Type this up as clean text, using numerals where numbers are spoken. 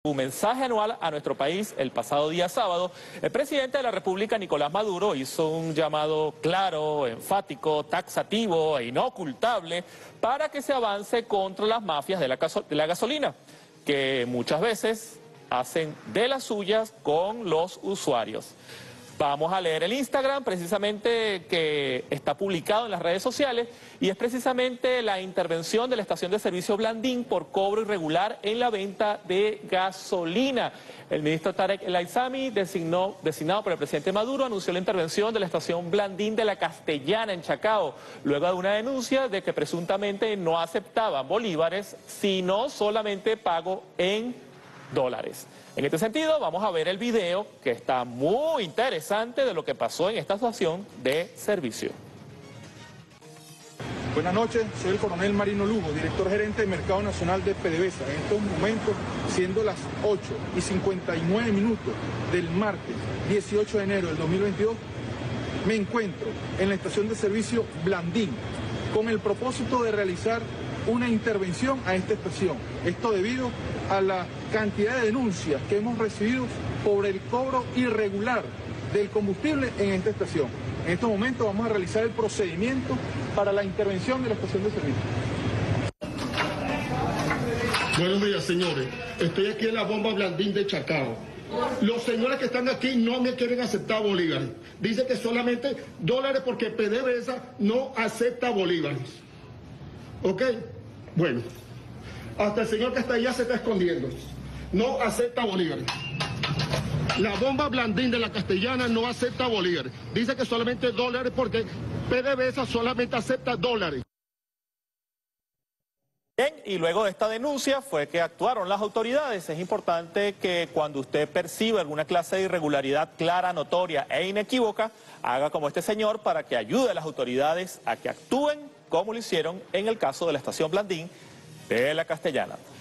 Su mensaje anual a nuestro país el pasado día sábado, el presidente de la República, Nicolás Maduro, hizo un llamado claro, enfático, taxativo e inocultable para que se avance contra las mafias de la gasolina, que muchas veces hacen de las suyas con los usuarios. Vamos a leer el Instagram precisamente que está publicado en las redes sociales y es precisamente la intervención de la estación de servicio Blandín por cobro irregular en la venta de gasolina. El ministro Tarek El Aissami, designado por el presidente Maduro, anunció la intervención de la estación Blandín de la Castellana en Chacao, luego de una denuncia de que presuntamente no aceptaban bolívares, sino solamente pago en dólares. En este sentido, vamos a ver el video que está muy interesante de lo que pasó en esta estación de servicio. Buenas noches, soy el coronel Marino Lugo, director gerente de Mercado Nacional de PDVSA. En estos momentos, siendo las 8:59 del martes 18 de enero del 2022, me encuentro en la estación de servicio Blandín con el propósito de realizar una intervención a esta estación. Esto debido a la cantidad de denuncias que hemos recibido por el cobro irregular del combustible en esta estación. En estos momentos vamos a realizar el procedimiento para la intervención de la estación de servicio. Buenos días, señores. Estoy aquí en la bomba Blandín de Chacao. Los señores que están aquí no me quieren aceptar bolívares. Dicen que solamente dólares porque PDVSA no acepta bolívares. ¿Ok? Bueno, hasta el señor que está allá se está escondiendo. No acepta bolívares. La bomba Blandín de la Castellana no acepta bolívares. Dice que solamente dólares porque PDVSA solamente acepta dólares. Bien, y luego de esta denuncia fue que actuaron las autoridades. Es importante que cuando usted perciba alguna clase de irregularidad clara, notoria e inequívoca, haga como este señor para que ayude a las autoridades a que actúen como lo hicieron en el caso de la estación Blandín de la Castellana.